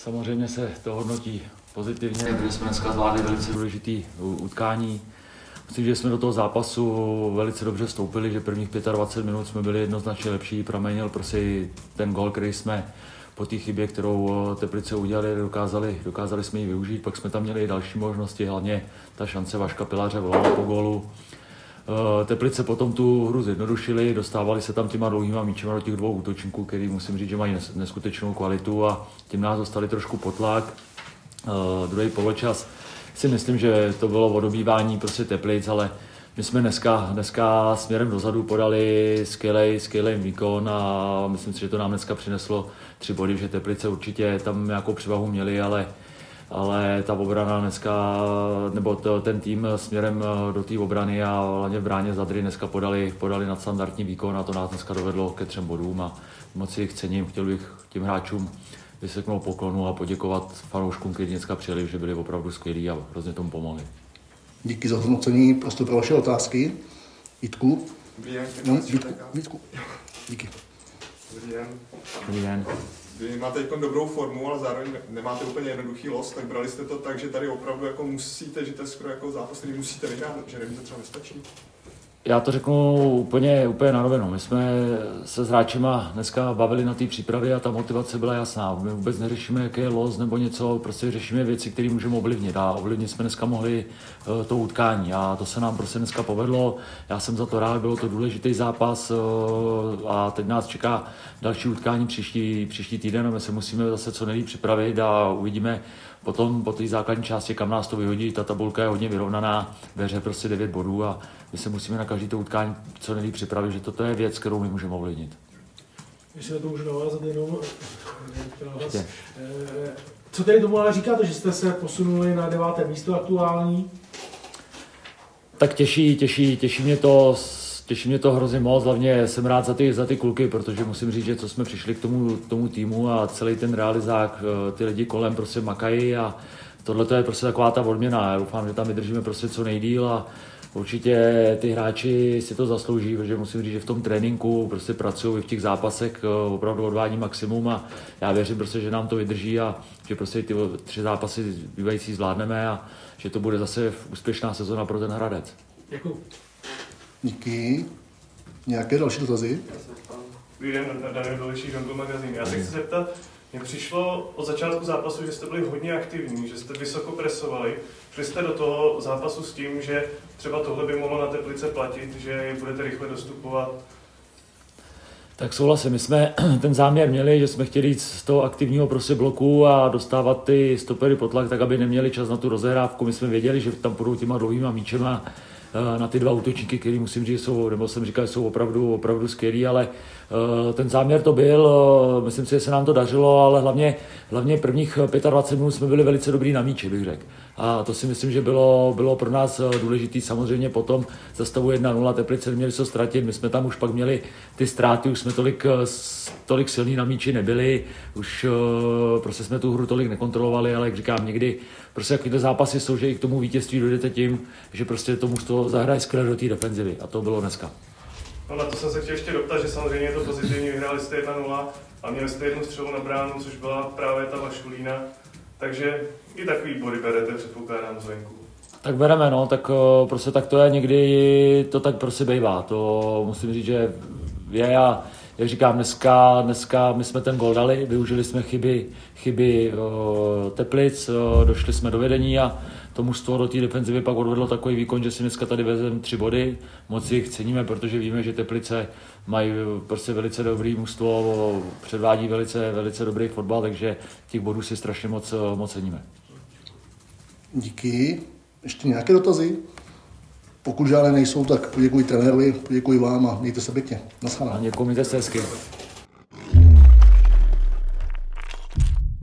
Samozřejmě se to hodnotí pozitivně, protože jsme dneska zvládli velice důležitý utkání. Myslím, že jsme do toho zápasu velice dobře vstoupili, že prvních 25 minut jsme byli jednoznačně lepší, pramenil prostě ten gól, který jsme po té chybě, kterou Teplice udělali, dokázali jsme ji využít, pak jsme tam měli i další možnosti, hlavně ta šance Vaška Pilaře volala po gólu. Teplice potom tu hru zjednodušili, dostávali se tam těma dlouhýma míčema do těch dvou útočníků, který musím říct, že mají neskutečnou kvalitu a tím nás dostali trošku pod tlak. Druhý poločas si myslím, že to bylo o dobývání prostě Teplic, ale my jsme dneska směrem dozadu podali skvělý výkon a myslím si, že to nám dneska přineslo 3 body, že Teplice určitě tam nějakou převahu měli, ale ta obrana dneska, nebo ten tým směrem do té obrany a hlavně v bráně Zadry dneska podali nadstandardní výkon a to nás dneska dovedlo ke 3 bodům a moc jich cením. Chtěl bych těm hráčům vyseknout poklonu a poděkovat fanouškům, kteří dneska přijeli, že byli opravdu skvělí a hrozně tomu pomohli. Díky za hodnocení, prostor pro vaše otázky. Vítku. Vítku. Díky. Dobrý den. Vy máte teď dobrou formu, ale zároveň nemáte úplně jednoduchý los, tak brali jste to tak, že tady opravdu jako musíte, že to je skoro jako zápas, který musíte vyhrát, že nevím, to třeba nestačí? Já to řeknu úplně na rovinu. My jsme se s hráčima dneska bavili na té přípravě a ta motivace byla jasná. My vůbec neřešíme, jaký je los nebo něco, prostě řešíme věci, které můžeme ovlivnit. A ovlivnit jsme dneska mohli to utkání a to se nám prostě dneska povedlo. Já jsem za to rád, bylo to důležitý zápas a teď nás čeká další utkání příští týden a my se musíme zase co nejvíc připravit a uvidíme potom po té základní části, kam nás to vyhodí. Ta tabulka je hodně vyrovnaná, ve hře prostě 9 bodů a my se musíme na každý to utkání co nejvíc připravit, že toto je věc, kterou my můžeme ovlivnit. Když se na to můžu navázat jenom, co tedy tomu ale říkáte, že jste se posunuli na 9. místo aktuální? Tak těší mě to hrozně moc, hlavně jsem rád za ty kluky, protože musím říct, že co jsme přišli k tomu týmu a celý ten realizák, ty lidi kolem prostě makají a tohle je prostě taková ta odměna. Já doufám, že tam vydržíme prostě co nejdýl a určitě ty hráči si to zaslouží, protože musím říct, že v tom tréninku prostě pracují i v těch zápasech, opravdu odvádí maximum a já věřím prostě, že nám to vydrží a že prostě ty 3 zápasy zbývající zvládneme a že to bude zase úspěšná sezona pro ten Hradec. Děkuji. Díky. Nějaké další dotazy? Dobrý den, Daniel Dolejší, Žongl magazín. Já se chci zeptat, mně přišlo od začátku zápasu, že jste byli hodně aktivní, že jste vysoko presovali. Šli jste do toho zápasu s tím, že třeba tohle by mohlo na Teplice platit, že je budete rychle dostupovat? Tak souhlasím, my jsme ten záměr měli, že jsme chtěli jít z toho aktivního prostě bloku a dostávat ty stopery pod tlak, tak aby neměli čas na tu rozehrávku. My jsme věděli, že tam půjdou těma dlouhýma míčema na ty 2 útočníky, který musím říct, jsou opravdu skvělí, ale ten záměr to byl, myslím si, že se nám to dařilo, ale hlavně prvních 25 minut jsme byli velice dobrý na míči, bych řekl. A to si myslím, že bylo pro nás důležité. Samozřejmě potom za stavu 1-0 Teplice neměli co ztratit, my jsme tam už pak měli ty ztráty, už jsme tolik silní na míči nebyli, už prostě jsme tu hru tolik nekontrolovali, ale jak říkám, někdy prostě takovýhle zápasy jsou, že i k tomu vítězství dojdete tím, že prostě to mužstvo zahraje skvěle do té defenzivy a to bylo dneska. No na to jsem se chtěl ještě doptat, že samozřejmě je to pozitivní, vyhráli jste 1-0 a měli jste 1 střelu na bránu, což byla právě ta Vašulína, takže i takový body berete, předpokládám, zvenku. Tak bereme, no, tak prostě tak to je, někdy to tak prostě bývá, to musím říct, že je a jak říkám, dneska my jsme ten gól dali, využili jsme chyby Teplic, došli jsme do vedení a to mužstvo do té defenzivy pak odvedlo takový výkon, že si dneska tady vezeme 3 body. Moc jich ceníme, protože víme, že Teplice mají prostě velice dobrý mužstvo, předvádí velice dobrý fotbal, takže těch bodů si strašně moc ceníme. Díky. Ještě nějaké dotazy? Pokud žádné nejsou, tak poděkuji trenérovi, poděkuji vám a mějte se pěkně. Naschledanou. Děkuji, mějte se hezky.